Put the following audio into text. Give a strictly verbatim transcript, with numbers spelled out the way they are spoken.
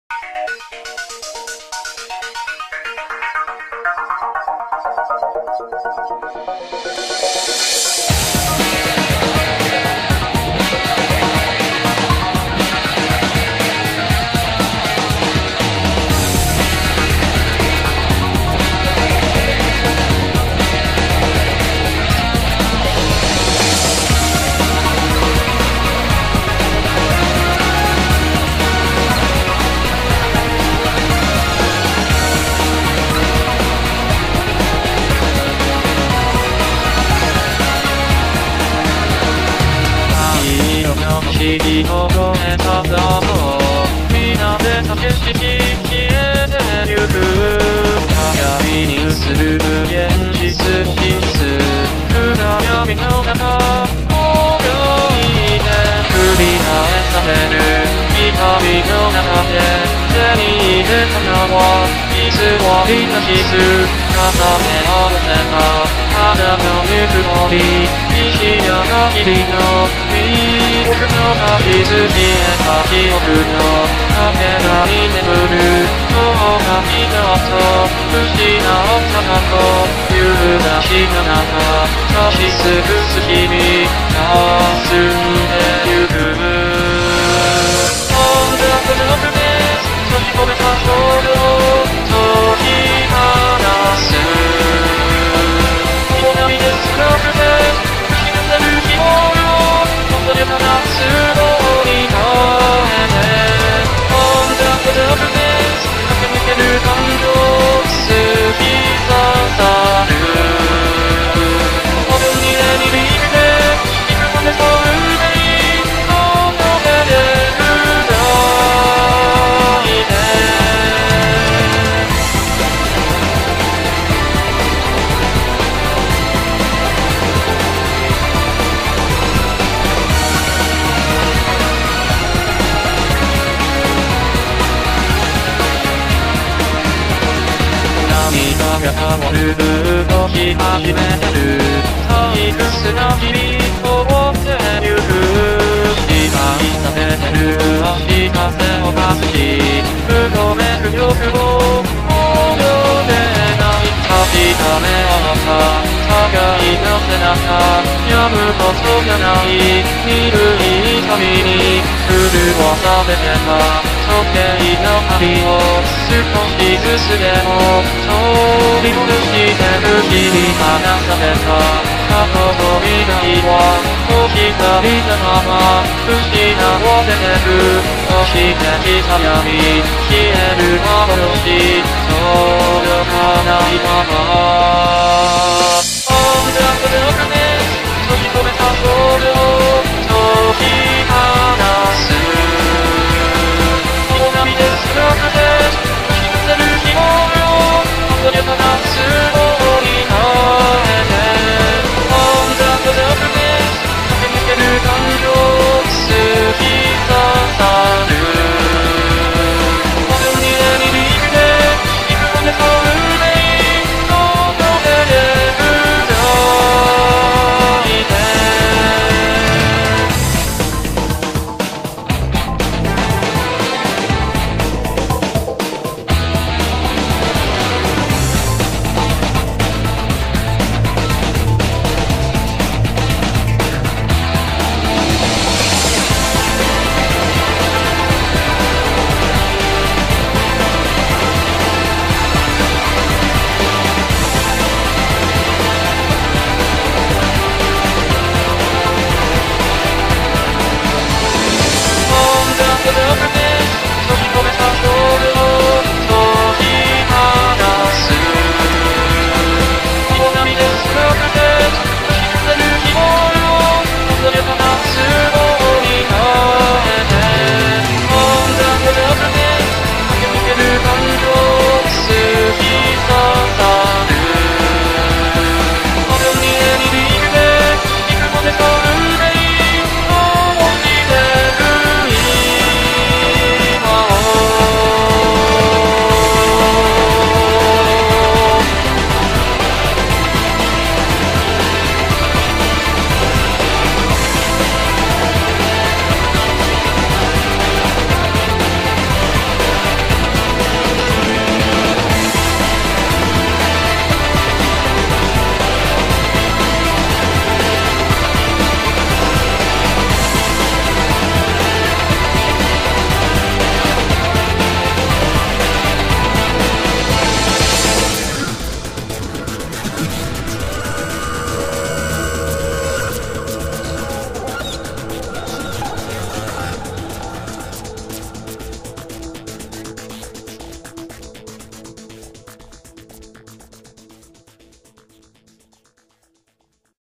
知りを超えただろう皆で叫び消えてゆく鏡に映る現実を必須暗闇の中泳いで繰り返される光の中で手に入れたのは偽りな傷重ね合わせた肌のぬくもり石や限りの僕のが傷ついた記憶のかけらに眠るそうがきたと失った過去揺るがしの中差しすく月に霞んでゆく On the darkness 閉じ込めた少女を解き放つもう涙すらくて失せる希望よ恐れた夏のに変えて On the darkness 駆け抜ける感情突き刺さるオープンにねにビビっていくまでそうめいこの目で歌いて涙が変わる動き始めてる退屈な日々を追ってゆく期待させてる足かせをかすしうごめく欲望もうよれない確かめ合った互いの背中やむことがない鈍い痛みに震わされてた時計の針を少しずつでも通り戻してる日に離された過去と未来はお光のまま失われてるそしてきた闇消える幻届かないまま